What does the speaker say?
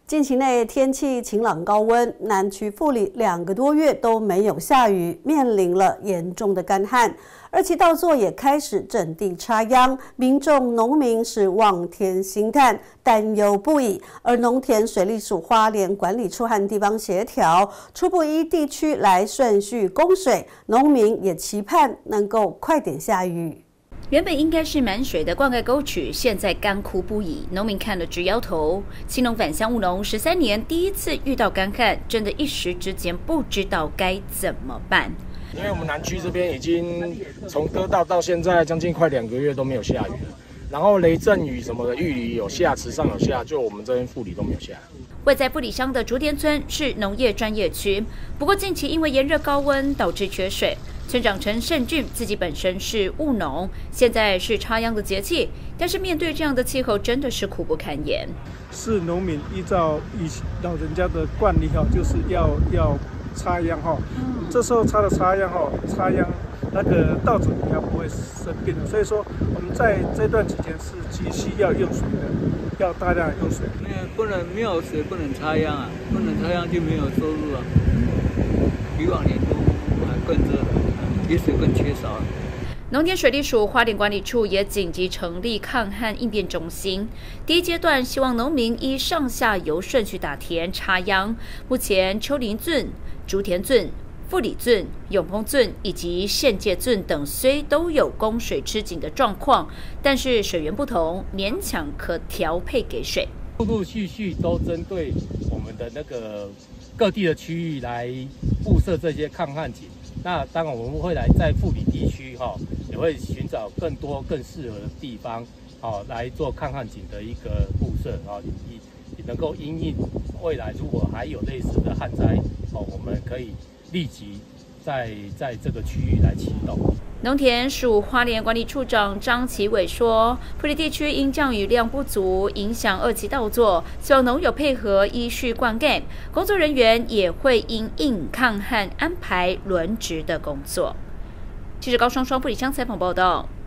近期内天气晴朗高温，南区富里2个多月都没有下雨，面临了严重的干旱。而其稻作也开始整地插秧，民众农民是望天兴叹，担忧不已。而农田水利署花莲管理处和地方协调，初步依地区来顺序供水，农民也期盼能够快点下雨。 原本应该是满水的灌溉沟渠，现在干枯不已，农民看了直摇头。青农返乡务农13年，第一次遇到干旱，真的一时之间不知道该怎么办。 因为我们南区这边已经从割稻到现在将近快2个月都没有下雨了，然后雷阵雨什么的，玉里有下，池上有下，就我们这边富里都没有下。 位在富里乡的竹田村是农业专业区，不过近期因为炎热高温导致缺水。村长陈胜俊自己本身是务农，现在是插秧的节气，但是面对这样的气候，真的是苦不堪言。是农民依照老人家的惯例就是要插秧这时候插秧那个稻子比较不会生病的，所以说我们在这段期间是急需要用水的，要大量用水。 不能没有水不能插秧啊，不能插秧就没有收入啊，比往年都更热。雨水更缺少。 农田水利署花莲管理处也紧急成立抗旱应变中心，第一阶段希望农民依上下游顺序打田插秧。目前丘陵圳、竹田圳、富里圳、永丰圳以及县界圳等虽都有供水吃紧的状况，但是水源不同，勉强可调配给水。 陆陆续续都针对我们的那个各地的区域来布设这些抗旱井。那当然，我们会来在富里地区也会寻找更多更适合的地方来做抗旱井的一个布设也能够因应未来如果还有类似的旱灾我们可以立即在这个区域来启动。 农田署花莲管理处长张其伟说，富里地区因降雨量不足，影响2期稻作，希望农友配合依序灌溉，工作人员也会因应抗旱安排轮值的工作。记者高双双富里乡采访报道。